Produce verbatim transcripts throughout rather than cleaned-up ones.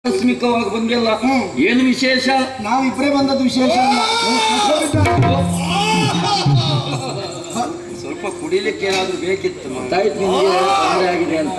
ಆಕಸ್ಮಿಕವಾಗಿ ಬಂದಿಲ್ಲ. ಏನು ವಿಶೇಷ? ನಾವಿಬ್ಬರೇ ಬಂದದ್ದು ವಿಶೇಷ ಅಲ್ಲ. ಸ್ವಲ್ಪ ಕುಡಿಲಿಕ್ಕೆ ಏನಾದ್ರೂ ಬೇಕಿತ್ತು. ಗೊತ್ತಾಯ್ತು ನಿಮಗೆ ತೊಂದರೆ ಆಗಿದೆ ಅಂತ.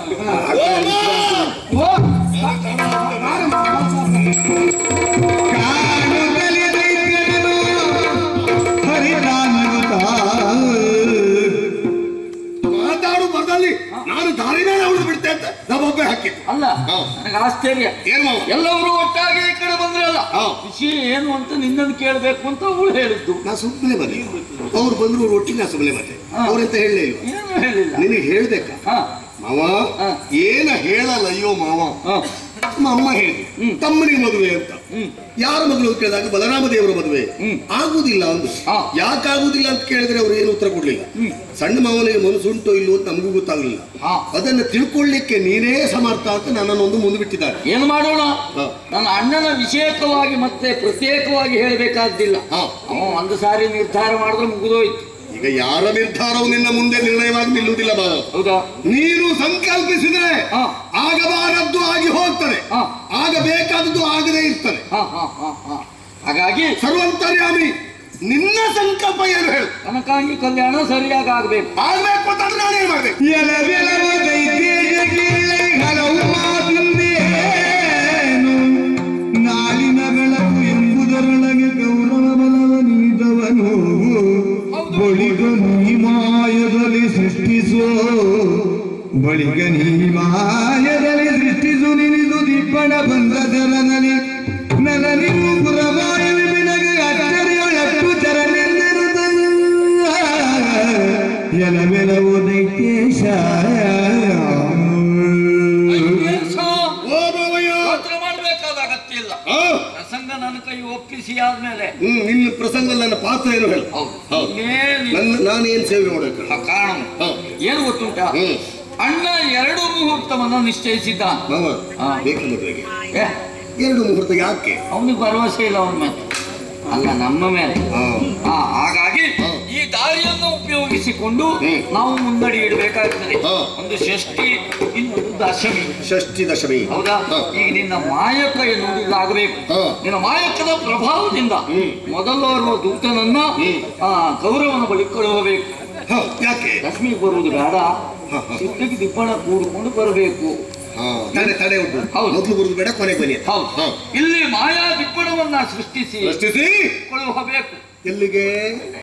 ಮಾತಾಡು ಬರದಲ್ಲಿ ನಾನು ದಾರಿ ಮೇಲೆ ಅವಳು ಬಿಡ್ತೆ ಅಂತ ನಮ್ಮೊಬ್ಬೆ ಹಾಕಿತ್ತು. ಅಲ್ಲ, ನನಗೆ ಆಶ್ಚರ್ಯ. ಎಲ್ಲರೂ ಒಟ್ಟಾಗಿ ಈ ಕಡೆ ಬಂದ್ರಲ್ಲ, ವಿಷಯ ಏನು ಅಂತ ನಿನ್ನನ್ನು ಕೇಳಬೇಕು ಅಂತ ಅವಳು ಹೇಳಿದ್ದು. ನಾ ಸುಮ್ಮನೆ ಬಂದೆ. ಅವ್ರು ಬಂದ್ರು ಅವ್ರು ಒಟ್ಟಿಗೆ ನಾ ಸುಮ್ಮನೆ ಬಂದೆ. ಅವ್ರಂತ ಹೇಳಲೇ ಇಲ್ಲ. ಏನು ಹೇಳಿಲ್ಲ. ನಿನಗೆ ಹೇಳ್ಬೇಕ ಮಾವ? ಏನ ಹೇಳಲ್ಲ. ಅಯ್ಯೋ ಮಾವ, ನಮ್ಮ ಅಮ್ಮ ಹೇಳಿ ತಮ್ಮನಿಗೆ ಮದುವೆ ಅಂತ. ಯಾರ ಮಗಳು ಕೇಳಿದಾಗ ಬಲರಾಮ ದೇವರ ಮದುವೆ ಆಗುದಿಲ್ಲ ಅಂದು. ಯಾಕಾಗುದಿಲ್ಲ ಅಂತ ಕೇಳಿದ್ರೆ ಅವ್ರು ಏನು ಉತ್ತರ ಕೊಡ್ಲಿಲ್ಲ. ಸಣ್ಣ ಮಾವನಿಗೆ ಮನಸ್ಸುಂಟೋ ಇಲ್ಲೋ ಅಂತ ನಮಗೂ ಗೊತ್ತಾಗ್ಲಿಲ್ಲ. ಅದನ್ನ ತಿಳ್ಕೊಳ್ಳಿಕ್ಕೆ ನೀನೇ ಸಮರ್ಥ ಅಂತ ನನ್ನನ್ನೊಂದು ಮುಂದೆ ಬಿಟ್ಟಿದ್ದಾರೆ. ಏನು ಮಾಡೋಣ? ನನ್ನ ಅಣ್ಣನ ವಿಷಯಕವಾಗಿ ಮತ್ತೆ ಪ್ರತ್ಯೇಕವಾಗಿ ಹೇಳಬೇಕಾದ್ದಿಲ್ಲ. ಅವ ಒಂದು ಸಾರಿ ನಿರ್ಧಾರ ಮಾಡಿದ್ರೆ ಮುಗಿದೋಯ್ತು. ಈಗ ಯಾರ ನಿರ್ಧಾರವು ನಿನ್ನ ಮುಂದೆ ನಿರ್ಣಯವಾಗಿ ನಿಲ್ಲುವುದಿಲ್ಲ ಬಾವ. ಹೌದಾ? ನೀನು ಸಂಕಲ್ಪಿಸಿದ್ರೆ ಆಗಬಾರದ್ದು ಆಗಿ ಹೋಗ್ತದೆ, ಆಗಬೇಕಾದದ್ದು ಆಗದೇ ಇರ್ತದೆ. ಹಾಗಾಗಿ ಸರ್ವಂತರ್ಯಾಮಿ ನಿನ್ನ ಸಂಕಲ್ಪ ಏನು ಹೇಳು? ಕನಕಾಂಗಿ ಕಲ್ಯಾಣ ಸರಿಯಾಗಿ ಆಗ್ಬೇಕು. ಆಗ್ಬೇಕು ಅಂತಂದ್ರೆ ನಾನೇನ್ ಮಾಡ್ಬೇಕು? ನಾಳಿನ ಬೆಳಕು ಎಂಬುದರೊಳಗೆ ಗೌರವ ಬಲವ ನೀಡವನು. ಬಳಿಗ ನೀ ಮಾಯದಲ್ಲಿ ಸೃಷ್ಟಿಸೋ, ಬಳಿಗ ನೀ ಮಾಯದಲ್ಲಿ ಸೃಷ್ಟಿಸು. ನಿನಿದು ದಿಪ್ಪಣ ಬಂದದರನಲಿ ನಲನಿಗೂ ಪುರವಾಯ ವಿನಗೆ ಅಚ್ಚರಿಯೊಳಟ್ಟು ಚರನೆಂದೆರದ ಎಲವೆಲವು ದೈತ್ಯೇಶ. ಮಾಡಬೇಕಾದ ಅಗತ್ಯ ಇಲ್ಲ. ಪ್ರಸಂಗ ನನ್ನ ಕೈ ಒಪ್ಪಿಸಿ ಆದ್ಮೇಲೆ ನಿನ್ನ ಪ್ರಸಂಗ ನನ್ನ ಪಾತ್ರ ಏನು ಹೇಳು? ನಾನೇನ್ ಸೇವೆ ಮಾಡಬೇಕು? ಕಾರಣ ಏನು ಗೊತ್ತುಂಟ? ಅಣ್ಣ ಎರಡು ಮುಹೂರ್ತವನ್ನು ನಿಶ್ಚಯಿಸಿದ್ದ. ಎರಡು ಮುಹೂರ್ತ ಯಾಕೆ? ಅವನಿಗೆ ಭರವಸೆ ಇಲ್ಲ ಅವನ ಮೇಲೆ, ಅಲ್ಲ ನಮ್ಮ ಮೇಲೆ. ಹಾಗಾಗಿ ಈ ದಾರಿಯನ್ನು ಉಪಯೋಗಿಸಿಕೊಂಡು ನಾವು ಮುನ್ನಡಿ ಇಡಬೇಕಾಗ್ತದೆ. ಒಂದು ಷಷ್ಠಿ, ಇನ್ನೊಂದು ದಶಮಿ. ಷಷ್ಠಿ ದಶಮಿ ಹೌದಾ? ಈಗ ನಿನ್ನ ಮಾಯಕ ಎನ್ನುವುದಿಲ್ಲ ಆಗಬೇಕು. ನಿನ್ನ ಮಾಯಕದ ಪ್ರಭಾವದಿಂದ ಮೊದಲು ದೂತನನ್ನ ಗೌರವನ ಬಳಿ ಕಳುಹಬೇಕು. ಯಾಕೆ? ದಶಮಿಗೆ ಬರುವುದು ಬೇಡ, ಚಿತ್ರಕ್ಕೆ ದಿಪ್ಪಣ ಕೂಡಿಕೊಂಡು ಬರಬೇಕು. ತಡೆ ತಡೆ ಉಂಟು. ಮೊದಲು ಬರುವುದು ಬೇಡ, ಕೊನೆಗೆ ಬನ್ನಿ. ಹೌದು. ಇಲ್ಲಿ ಮಾಯಾ ದಿಪ್ಪಣವನ್ನ ಸೃಷ್ಟಿಸಿ ಸೃಷ್ಟಿಸಿ ಕಳುಹಬೇಕು. ಎಲ್ಲಿಗೆ?